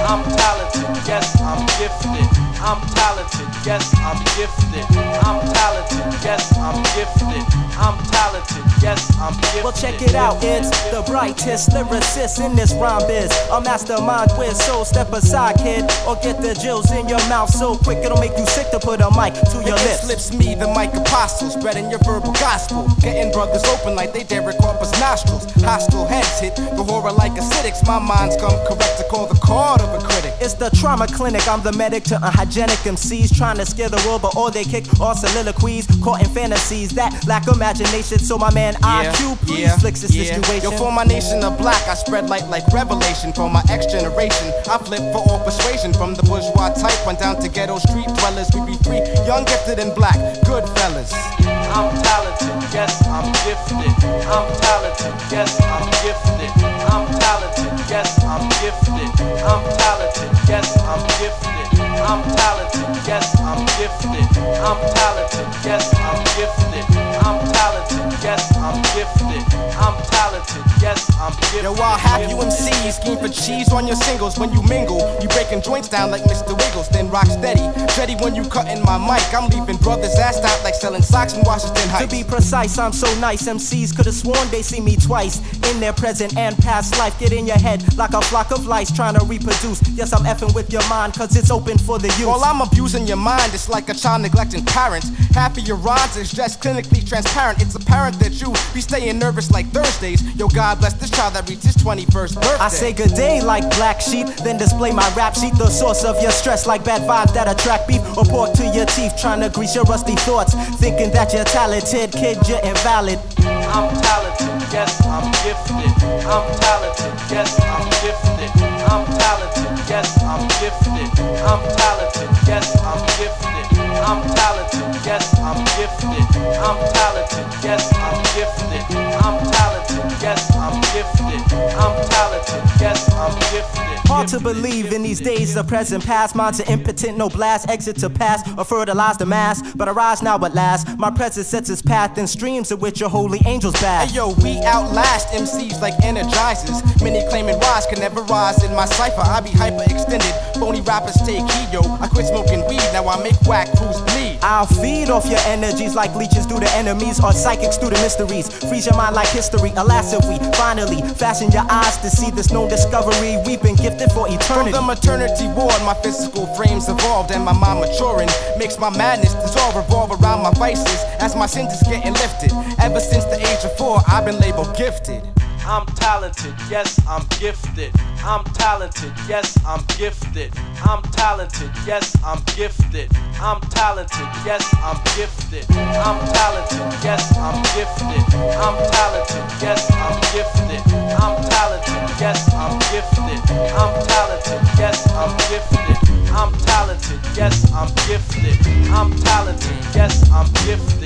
I'm talented, yes, I'm gifted. I'm talented, yes, I'm gifted. I'm talented, yes, I'm gifted. I'm talented, yes, I'm gifted. Well, check it out, it's the brightest lyricist in this rhyme biz. A mastermind with soul, step aside, kid, or get the jills in your mouth so quick it'll make you sick to put a mic to your lips. Slips me, the mic apostle, spreading your verbal gospel, getting brothers open like they Derek Harper's nostrils. Hostile heads hit the horror like acidics. My mind's come correct to call the card of a critic. It's the trauma clinic, I'm the medic to unhygienic MCs trying to scare the world, but all they kick are soliloquies, caught in fantasies that lack imagination. So my man IQ, please fix the situation. Yo, for my nation of black, I spread light like revelation. For my X generation, I flip for all persuasion. From the bourgeois type, went down to ghetto street dwellers. We be free, young, gifted, and black, good fellas. I'm talented, yes, I'm gifted. I'm talented, yes, I'm gifted. I'm talented, yes, I'm gifted. I'm talented, yes, I'm gifted. I'm talented, yes, I'm gifted. I'm talented, yes, I'm gifted. I'm talented, yes, I'm gifted. I'm talented, yes, I'm gifted. Yo, I'll have you MCs scheme for cheese on your singles. When you mingle, you breaking joints down like Mr. Wiggles. Then rock steady, steady when you cutting my mic. I'm leaving brothers assed out like selling socks in Washington Heights. To be precise, I'm so nice. MCs could've sworn they see me twice in their present and past life. Get in your head like a flock of lice trying to reproduce. Yes, I'm effing with your mind, cause it's open for the youth. While I'm abusing your mind, it's like a child neglecting parents. Half of your rhymes is just clinically transparent. It's apparent that you be staying nervous like Thursdays. Yo, God bless this child that reached his 21st birthday. I say good day like black sheep, then display my rap sheet. The source of your stress like bad vibes that attract beef or pork to your teeth, trying to grease your rusty thoughts, thinking that you're talented, kid, you're invalid. I'm talented, yes, I'm gifted. I'm talented, yes, I'm gifted. I'm talented, yes, I'm gifted. I'm talented, yes, I'm gifted. I'm talented, yes, I'm gifted. I'm talented, yes, I'm gifted. I'm talented, yes, I'm gifted. I'm talented, yes, I'm gifted. Hard to believe in these days of present past. Minds are impotent, no blast, exit to pass or fertilize the mass. But I rise now at last. My presence sets its path in streams of which your holy angels bath. Hey yo, we outlast MCs like energizers. Many claiming wise can never rise in my cipher. I be hyper extended. Phony rappers take heed, yo. I quit smoking weed, now I make whack crews bleed. I'll feed off your energies like leeches do the enemies or psychics through the mysteries. Freeze your mind like history. Alas, if we finally fasten your eyes to see this known discovery, we've been gifted for eternity. From the maternity ward, my physical frame's evolved and my mind maturing makes my madness dissolve, revolve around my vices as my sins is getting lifted. Ever since the age of 4, I've been labeled gifted. I'm talented, yes, I'm gifted. I'm talented, yes, I'm gifted. I'm talented, yes, I'm gifted. I'm talented, yes, I'm gifted. I'm talented, yes, I'm gifted. I'm talented, yes, I'm gifted. I'm talented, yes, I'm gifted. I'm talented, yes, I'm gifted. I'm talented, yes, I'm gifted. I'm talented, yes, I'm gifted.